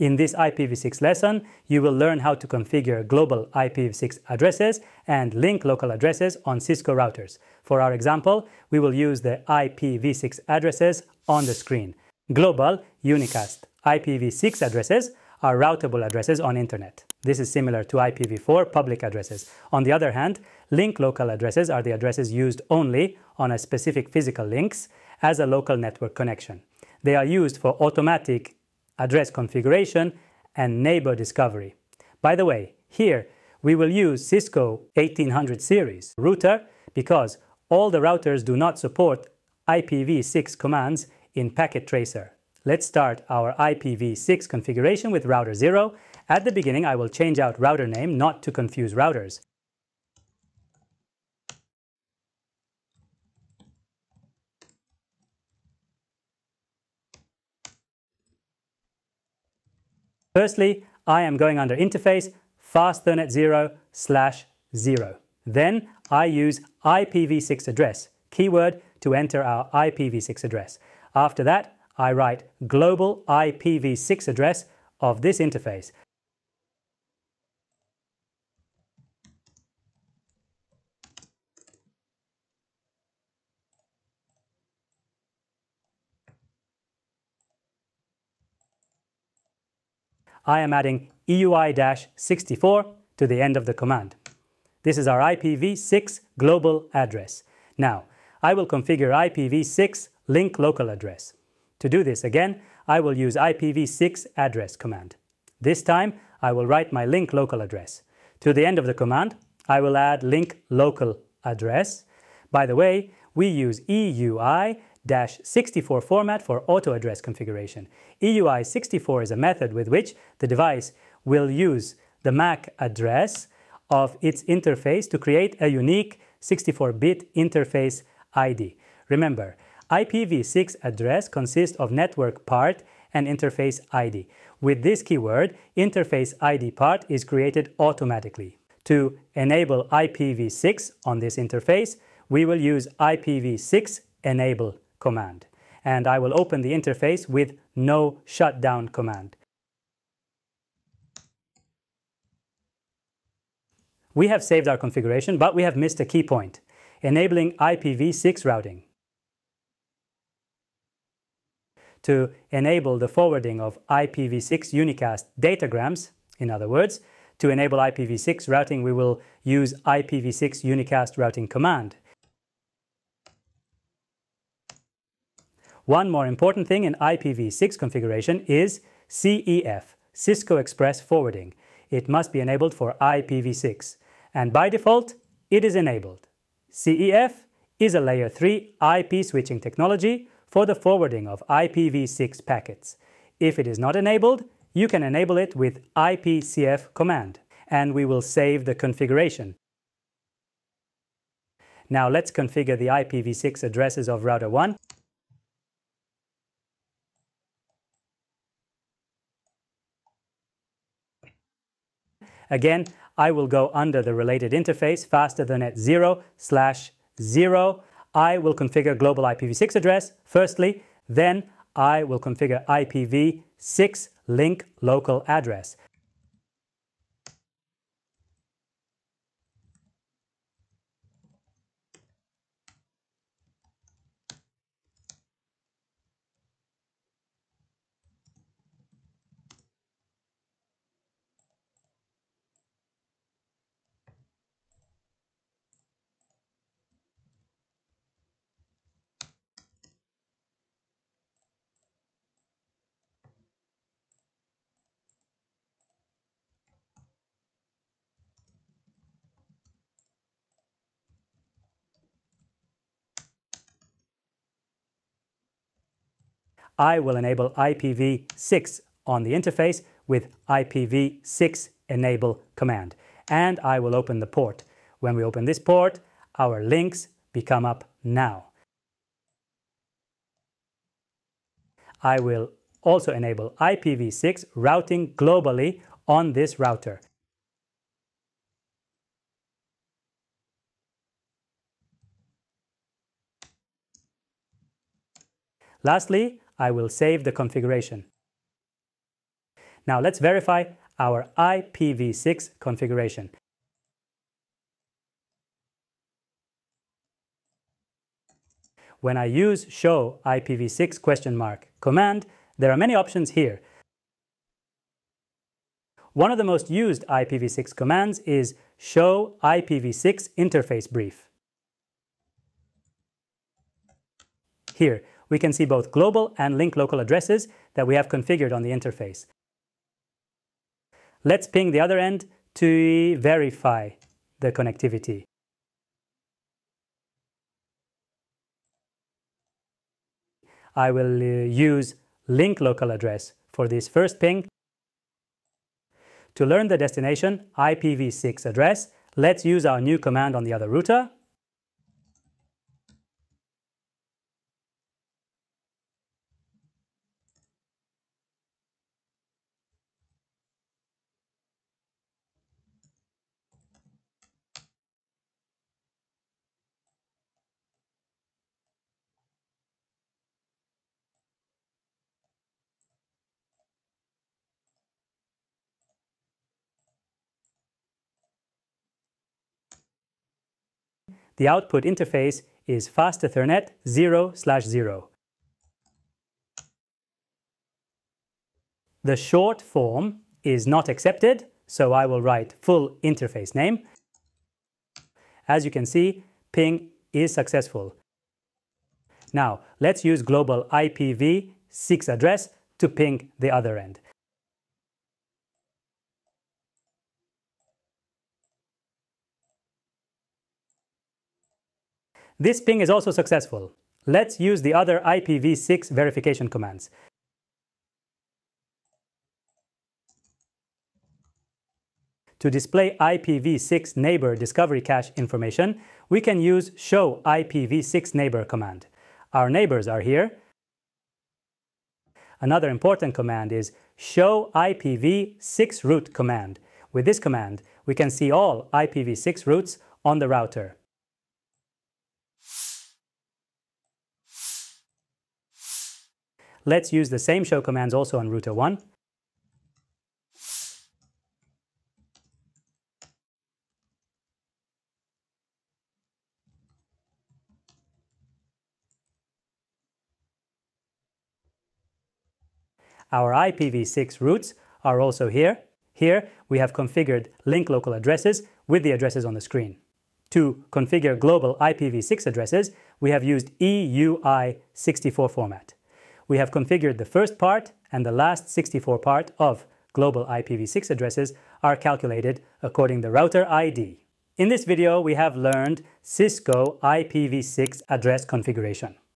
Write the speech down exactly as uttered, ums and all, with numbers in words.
In this I P v six lesson, you will learn how to configure global I P v six addresses and link local addresses on Cisco routers. For our example, we will use the I P v six addresses on the screen. Global, Unicast, I P v six addresses are routable addresses on Internet. This is similar to I P v four public addresses. On the other hand, link local addresses are the addresses used only on a specific physical links as a local network connection. They are used for automatic address configuration and neighbor discovery. By the way, here we will use Cisco eighteen hundred series router because all the routers do not support I P v six commands in Packet Tracer. Let's start our I P v six configuration with router zero. At the beginning, I will change out router name not to confuse routers. Firstly, I am going under interface fastEthernet zero slash zero. Then I use I P v six address keyword to enter our I P v six address. After that, I write global I P v six address of this interface. I am adding E U I sixty-four to the end of the command. This is our I P v six global address. Now, I will configure I P v six link local address. To do this again, I will use I P v six address command. This time, I will write my link local address. To the end of the command, I will add link local address. By the way, we use E U I sixty-four format for auto address configuration. E U I sixty-four is a method with which the device will use the M A C address of its interface to create a unique sixty-four bit interface I D. Remember, I P v six address consists of network part and interface I D. With this keyword, interface I D part is created automatically. To enable I P v six on this interface, we will use I P v six enable command. And I will open the interface with no shutdown command. We have saved our configuration, but we have missed a key point: enabling I P v six routing. To enable the forwarding of I P v six unicast datagrams, in other words, to enable I P v six routing, we will use I P v six unicast routing command. One more important thing in I P v six configuration is C E F, Cisco Express Forwarding. It must be enabled for I P v six, and by default, it is enabled. C E F is a layer three I P switching technology for the forwarding of I P v six packets. If it is not enabled, you can enable it with I P C F command, and we will save the configuration. Now let's configure the I P v six addresses of router one. Again, I will go under the related interface fastEthernet zero slash zero. I will configure global I P v six address firstly, then I will configure I P v six link local address. I will enable I P v six on the interface with I P v six enable command, and I will open the port. When we open this port, our links become up now. I will also enable I P v six routing globally on this router. Lastly, I will save the configuration. Now let's verify our I P v six configuration. When I use show I P v six question mark command, there are many options here. One of the most used I P v six commands is show I P v six interface brief. Here, we can see both global and link local addresses that we have configured on the interface. Let's ping the other end to verify the connectivity. I will uh, use link local address for this first ping. To learn the destination I P v six address, let's use our new command on the other router. The output interface is fast Ethernet zero slash zero. The short form is not accepted, so I will write full interface name. As you can see, ping is successful. Now, let's use global I P v six address to ping the other end. This ping is also successful. Let's use the other I P v six verification commands. To display I P v six neighbor discovery cache information, we can use show I P v six neighbor command. Our neighbors are here. Another important command is show I P v six route command. With this command, we can see all I P v six routes on the router. Let's use the same show commands also on router one. Our I P v six routes are also here. Here we have configured link local addresses with the addresses on the screen. To configure global I P v six addresses, we have used E U I sixty-four format. We have configured the first part and the last sixty-four part of global I P v six addresses are calculated according to the router I D. In this video, we have learned Cisco I P v six address configuration.